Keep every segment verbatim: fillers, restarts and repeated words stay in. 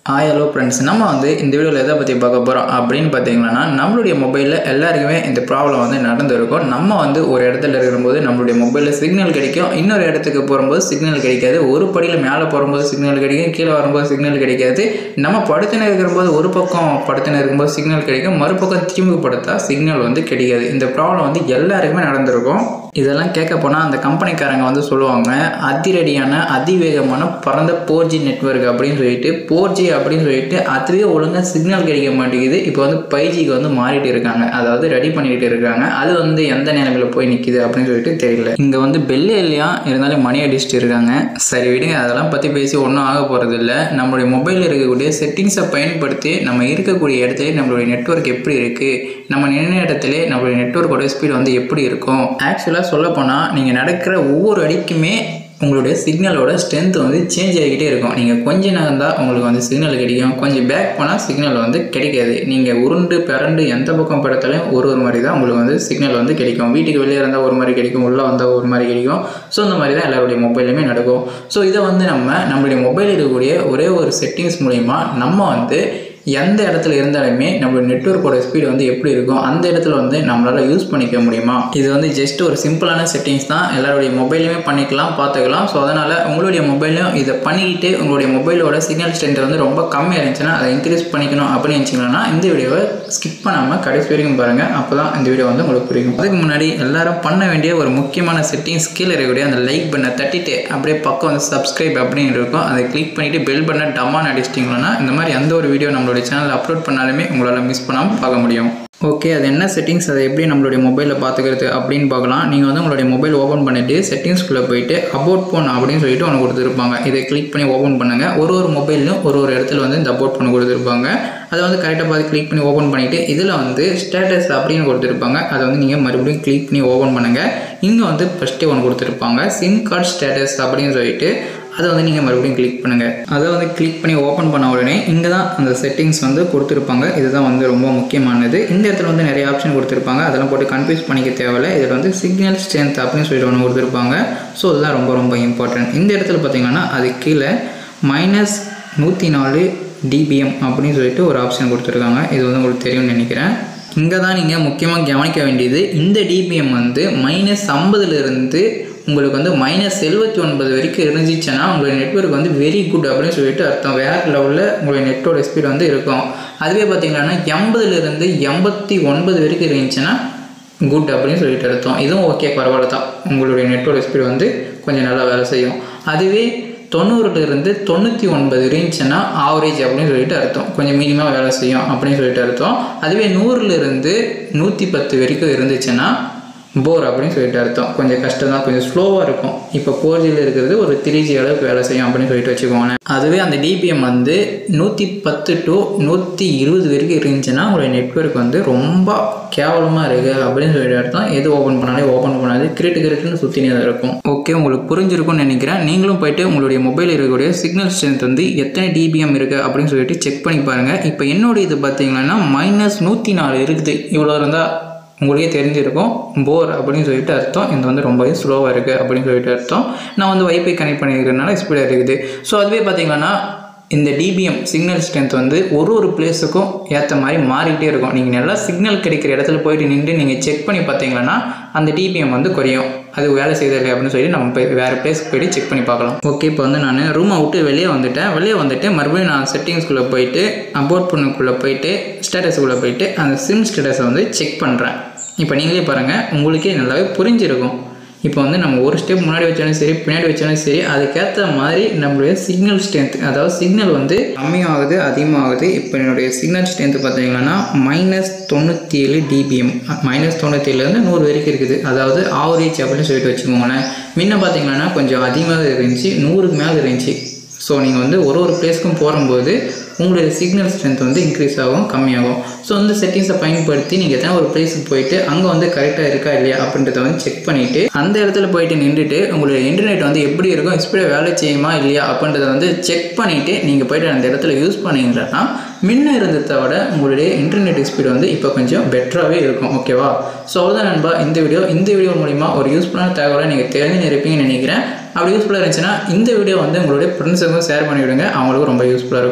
Hi hello friends, நம்ம வந்து இந்த வீடியோல எதை பத்தி பார்க்க போறோம் அப்படினு பாத்தீங்கன்னா நம்மளுடைய மொபைல்ல எல்லாருக்குமே இந்த ப்ராப்ளம் வந்து நடந்துருக்கும். நம்ம வந்து ஒரு இடத்துல இருக்கும்போது நம்மளுடைய மொபைல்ல சிக்னல் கிடைக்கும், இன்னொரு இடத்துக்கு போகும்போது சிக்னல் கிடைக்காது. ஒரு படியில மேலே போகும்போது சிக்னல் கிடைக்கும், கீழே வரும்போது சிக்னல் கிடைக்காது. நம்ம படுத்துன இருக்கும்போது ஒரு பக்கம் படுத்துன இருக்கும்போது சிக்னல் கிடைக்கும், மறுபக்கம் திரும்பி படுத்தா சிக்னல் வந்து கிடைக்காது. இந்த ப்ராப்ளம் வந்து எல்லாருக்குமே நடந்துருக்கும். இதெல்லாம் கேட்க போனால் அந்த கம்பெனிக்காரங்க வந்து சொல்லுவாங்க, அதிரடியான அதிவேகமான பரந்த ஃபோர் ஜி நெட்வொர்க் அப்படின்னு சொல்லிட்டு ஃபோர் ஜி அப்படின்னு சொல்லிட்டு அதுவே ஒழுங்காக சிக்னல் கிடைக்க மாட்டேங்குது. இப்போ வந்து ஃபைவ் ஜிக்கு வந்து மாறிட்டு இருக்காங்க, அதாவது ரெடி பண்ணிட்டு இருக்காங்க. அது வந்து எந்த நிலைமையில் போய் நிற்கிது அப்படின்னு சொல்லிட்டு தெரியல. இங்கே வந்து பெல்லே இல்லையா, இருந்தாலும் மணி அடிச்சுட்டு இருக்காங்க. சரி விடுங்க, அதெல்லாம் பற்றி பேசி ஒன்றும் ஆக போகிறது இல்லை. நம்மளுடைய மொபைலில் இருக்கக்கூடிய செட்டிங்ஸை பயன்படுத்தி நம்ம இருக்கக்கூடிய இடத்துல நம்மளுடைய நெட்வொர்க் எப்படி இருக்குது, நம்ம நின்ற இடத்துல நம்மளுடைய நெட்வொர்க்கோட ஸ்பீட் வந்து எப்படி இருக்கும். ஆக்சுவலாக சொல்ல போனால் நீங்கள் நடக்கிற ஒவ்வொரு அடிக்குமே உங்களுடைய சிக்னலோட ஸ்ட்ரென்த் வந்து சேஞ்ச் ஆகிக்கிட்டே இருக்கும். நீங்கள் கொஞ்சம் நகர்ந்தால் உங்களுக்கு வந்து சிக்னல் கிடைக்கும், கொஞ்சம் பேக் போனால் சிக்னல் வந்து கிடைக்காது. நீங்கள் உருண்டு பிறண்டு எந்த பக்கம் படுத்தாலும் ஒரு ஒரு மாதிரி தான் உங்களுக்கு வந்து சிக்னல் வந்து கிடைக்கும். வீட்டுக்கு வெளியே இருந்தால் ஒரு மாதிரி கிடைக்கும், உள்ளே வந்தால் ஒரு மாதிரி கிடைக்கும். ஸோ இந்த மாதிரி தான் எல்லாருடைய மொபைலுமே நடக்கும். ஸோ இதை வந்து நம்ம நம்மளுடைய மொபைல் இருக்கக்கூடிய ஒரே ஒரு செட்டிங்ஸ் மூலிமா நம்ம வந்து எந்த இடத்துல இருந்தாலுமே நம்மளோட நெட்வொர்க்கோட ஸ்பீடு வந்து எப்படி இருக்கும், அந்த இடத்துல வந்து நம்மளால் யூஸ் பண்ணிக்க முடியுமா. இது வந்து ஜஸ்ட் ஒரு சிம்பிளான செட்டிங்ஸ் தான், எல்லாருடைய மொபைலுமே பண்ணிக்கலாம், பார்த்துக்கலாம். ஸோ அதனால் உங்களுடைய மொபைலும் இதை பண்ணிக்கிட்டு உங்களுடைய மொபைலோட சிக்னல் ஸ்ட்ரென்த் வந்து ரொம்ப கம்மியாக இருந்துச்சுன்னா அதை இன்க்ரீஸ் பண்ணிக்கணும் அப்படின்னு நினச்சிங்கன்னா இந்த வீடியோவை ஸ்கிப் பண்ணாமல் கடைசி வரைக்கும் பாருங்கள். அப்போ தான் இந்த வீடியோ வந்து உங்களுக்கு புரியும். அதுக்கு முன்னாடி எல்லாரும் பண்ண வேண்டிய ஒரு முக்கியமான செட்டிங்ஸ், கீழே இருக்கக்கூடிய அந்த லைக் பண்ண தட்டிட்டு அப்படியே பக்கம் வந்து சப்ஸ்கிரைப் அப்படின்னு இருக்கும், அதை கிளிக் பண்ணிவிட்டு பெல் பண்ண டம்மான் அடிச்சிட்டிங்கன்னா இந்த மாதிரி எந்த ஒரு வீடியோ நம்ம சேனல் அப்லோட் பண்ணாலுமே உங்களால் மிஸ் பண்ணாமல் பார்க்க முடியும். ஓகே, அது என்ன செட்டிங்ஸ், அதை எப்படி நம்மளுடைய மொபைலில் பார்த்துக்கிறது அப்படின்னு பார்க்கலாம். நீங்கள் வந்து உங்களுடைய மொபைல் ஓப்பன் பண்ணிவிட்டு செட்டிங்ஸ்குள்ளே போயிட்டு அபவுட் ஃபோன் அப்படின்னு சொல்லிட்டு ஒன்று கொடுத்துருப்பாங்க. இதை கிளிக் பண்ணி ஓப்பன் பண்ணுங்கள். ஒரு ஒரு மொபைலும் ஒரு ஒரு இடத்துல வந்து இந்த அபவுட் ஃபோன் கொடுத்துருப்பாங்க. அதை வந்து கரெக்டாக பார்த்து கிளிக் பண்ணி ஓப்பன் பண்ணிவிட்டு இதில் வந்து ஸ்டேட்டஸ் அப்படின்னு கொடுத்துருப்பாங்க. அதை வந்து நீங்கள் மறுபடியும் கிளிக் பண்ணி ஓப்பன் பண்ணுங்கள். இங்கே வந்து ஃபஸ்ட்டே ஒன்று கொடுத்துருப்பாங்க, சிம் கார்டு ஸ்டேட்டஸ் அப்படின்னு சொல்லிட்டு. அதை வந்து நீங்கள் மறுபடியும் கிளிக் பண்ணுங்கள். அதை வந்து கிளிக் பண்ணி ஓப்பன் பண்ண உடனே இங்கே தான் அந்த செட்டிங்ஸ் வந்து கொடுத்துருப்பாங்க. இதுதான் வந்து ரொம்ப முக்கியமானது. இந்த இடத்துல வந்து நிறைய ஆப்ஷன் கொடுத்துருப்பாங்க, அதெல்லாம் போட்டு கன்ஃபியூஸ் பண்ணிக்க தேவையில்லை. இதில் வந்து சிக்னல் ஸ்ட்ரென்த் அப்படின்னு சொல்லிட்டு ஒன்று கொடுத்துருப்பாங்க. ஸோ இதுதான் ரொம்ப ரொம்ப இம்பார்ட்டன்ட். இந்த இடத்துல பார்த்தீங்கன்னா அது கீழே மைனஸ் நூற்றி நாலு டிபிஎம் அப்படின்னு சொல்லிட்டு ஒரு ஆப்ஷன் கொடுத்துருக்காங்க. இது வந்து உங்களுக்கு தெரியும்னு நினைக்கிறேன். இங்கே தான் நீங்கள் முக்கியமாக கவனிக்க வேண்டியது, இந்த டிபிஎம் வந்து மைனஸ் ஐம்பதுலேருந்து உங்களுக்கு வந்து மைனஸ் எழுபத்தி ஒன்பது வரைக்கும் இருந்துச்சுன்னா உங்களுடைய நெட்வொர்க் வந்து வெரி குட் அப்படின்னு சொல்லிட்டு அர்த்தம். வேறு லெவலில் உங்களுடைய நெட்டோட ஸ்பீட் வந்து இருக்கும். அதுவே பார்த்தீங்கன்னா எண்பதுலேருந்து எண்பத்தி ஒன்பது வரைக்கும் இருந்துச்சுன்னா குட் அப்படின்னு சொல்லிட்டு அர்த்தம். இதுவும் ஓகே, பரவாயில்ல தான், உங்களுடைய நெட்டோட ஸ்பீட் வந்து கொஞ்சம் நல்லா வேலை செய்யும். அதுவே தொண்ணூறுலேருந்து தொண்ணூற்றி ஒன்பது இருந்துச்சுன்னா ஆவரேஜ் அப்படின்னு சொல்லிட்டு அர்த்தம், கொஞ்சம் மினிமம் வேலை செய்யும் அப்படின்னு சொல்லிட்டு அர்த்தம். அதுவே நூறுலேருந்து நூற்றி பத்து வரைக்கும் இருந்துச்சுன்னா போர் அப்படின்னு சொல்லிட்டு அர்த்தம், கொஞ்சம் கஷ்டம் தான், கொஞ்சம் ஸ்லோவாக இருக்கும். இப்போ ஃபோர் ஜியில் இருக்கிறது ஒரு த்ரீ ஜி அளவுக்கு வேலை செய்யும் அப்படின்னு சொல்லிட்டு வச்சுக்கோங்க. அதுவே அந்த டிபிஎம் வந்து நூற்றி பத்து டு நூற்றி இருபது வரைக்கும் இருந்துச்சுன்னா உங்களுடைய நெட்வொர்க் வந்து ரொம்ப கேவலமாக இருக்குது அப்படின்னு சொல்லிட்டு அர்த்தம். எது ஓப்பன் பண்ணாலே ஓப்பன் பண்ணாது, கிரிட்டு கிரிட்டுன்னு சுற்றினே தான் இருக்கும். ஓகே, உங்களுக்கு புரிஞ்சிருக்கும்னு நினைக்கிறேன். நீங்களும் போய்ட்டு உங்களுடைய மொபைல் இருக்கக்கூடிய சிக்னல் ஸ்ட்ரென்த் வந்து எத்தனை டிபிஎம் இருக்குது அப்படின்னு சொல்லிட்டு செக் பண்ணி பாருங்கள். இப்போ என்னோட இது பார்த்தீங்கன்னா மைனஸ் நூற்றி நாலு இருக்குது. இவ்வளோ இருந்தால் உங்களுக்கே தெரிஞ்சிருக்கும் போர் அப்படின்னு சொல்லிட்டு அர்த்தம். இது வந்து ரொம்பவே ஸ்லோவாக இருக்குது அப்படின்னு சொல்லிட்டு அர்த்தம். நான் வந்து வைஃபை கனெக்ட் பண்ணியிருக்கிறதுனால ஸ்பீடாக இருக்குது. ஸோ அதுவே பார்த்தீங்கன்னா இந்த டிபிஎம் சிக்னல் ஸ்ட்ரென்த் வந்து ஒரு ஒரு பிளேஸுக்கும் ஏற்ற மாதிரி மாறிக்கிட்டே இருக்கும். நீங்கள் நல்லா சிக்னல் கிடைக்கிற இடத்துல போயிட்டு நின்று நீங்கள் செக் பண்ணி பார்த்தீங்கன்னா அந்த டிபிஎம் வந்து குறையும். அது வேலை செய்தது அப்படின்னு சொல்லி நம்ம போய் வேறு பிளேஸ்க்கு போய்ட்டு செக் பண்ணி பார்க்கலாம். ஓகே, இப்போ வந்து நான் ரூமை விட்டு வெளியே வந்துட்டேன். வெளியே வந்துட்டு மறுபடியும் நான் செட்டிங்ஸ்குள்ளே போயிட்டு அபவுட் ஃபோனுக்குள்ளே போயிட்டு ஸ்டேட்டஸுக்குள்ளே போயிட்டு அந்த சிம் ஸ்டேட்டஸை வந்து செக் பண்ணுறேன். இப்போ நீங்களே பாருங்கள், உங்களுக்கே நல்லாவே புரிஞ்சிருக்கும். இப்போ வந்து நம்ம ஒரு ஸ்டெப் முன்னாடி வச்சாலும் சரி பின்னாடி வச்சாலும் சரி அதுக்கேற்ற மாதிரி நம்மளுடைய சிக்னல் ஸ்ட்ரென்த், அதாவது சிக்னல் வந்து கம்மியாகுது அதிகமாகுது. இப்போ என்னுடைய சிக்னல் ஸ்ட்ரென்த் பார்த்தீங்கன்னா மைனஸ் தொண்ணூற்றி ஏழு டிபிஎம், மைனஸ் தொண்ணூற்றி ஏழுலேருந்து நூறு வரைக்கும் இருக்குது. அதாவது ஆவரேஜ் அப்படின்னு சொல்லிட்டு வச்சுக்கோங்களேன். முன்ன பார்த்தீங்கன்னா கொஞ்சம் அதிகமாக இருந்துச்சு, நூறுக்கு மேலே இருந்துச்சு. ஸோ நீங்கள் வந்து ஒரு ஒரு பிளேஸ்க்கும் போகும்போது உங்களுடைய சிக்னல் ஸ்ட்ரென்த் வந்து இன்க்ரீஸ் ஆகும், கம்மியாகும். ஸோ இந்த செட்டிங்ஸை பயன்படுத்தி நீங்கள் எத்தனை ஒரு பிளேஸுக்கு போயிட்டு அங்கே வந்து கரெக்டாக இருக்கா இல்லையா அப்படின்றத வந்து செக் பண்ணிவிட்டு அந்த இடத்துல போயிட்டு நின்றுட்டு உங்களுடைய இன்டர்நெட் வந்து எப்படி இருக்கும், ஸ்பீடாக வேலை செய்யுமா இல்லையா அப்படின்றத வந்து செக் பண்ணிவிட்டு நீங்கள் போய்ட்டு அந்த இடத்துல யூஸ் பண்ணிங்கன்னா முன்ன இருந்ததை விட உங்களுடைய இன்டர்நெட் ஸ்பீடு வந்து இப்போ கொஞ்சம் பெட்டராகவே இருக்கும். ஓகேவா? ஸோ அவ்வளோதான் நண்பா இந்த வீடியோ. இந்த வீடியோ மூலிமா ஒரு யூஸ்ஃபுல்லான தகவலை நீங்கள் தெரிஞ்சு இருப்பீங்கன்னு நினைக்கிறேன். அப்படி யூஸ்ஃபுல்லாக இருந்துச்சுன்னா இந்த வீடியோ வந்து உங்களுடைய ஃப்ரெண்ட்ஸுக்கும் ஷேர் பண்ணிவிடுங்க, அவங்களுக்கும் ரொம்ப யூஸ்ஃபுல்லாக இருக்கும்.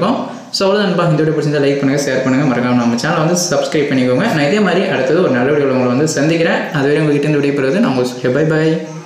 ஸோ அவ்வளோ நண்பா, இந்த வீடியோ பிடிச்சிருந்தா லைக் பண்ணுங்கள், ஷேர் பண்ணுங்கள், மறக்காம நம்ம சேனலை வந்து சப்ஸ்கிரைப் பண்ணிக்கோங்க. நான் இதே மாதிரி அடுத்தது ஒரு நல்ல வீடியோவில் உங்களை வந்து சந்திக்கிறேன். அதுவரை உங்ககிட்ட இருந்து விடைபெறுவது நான் உங்களுக்கு பை பை.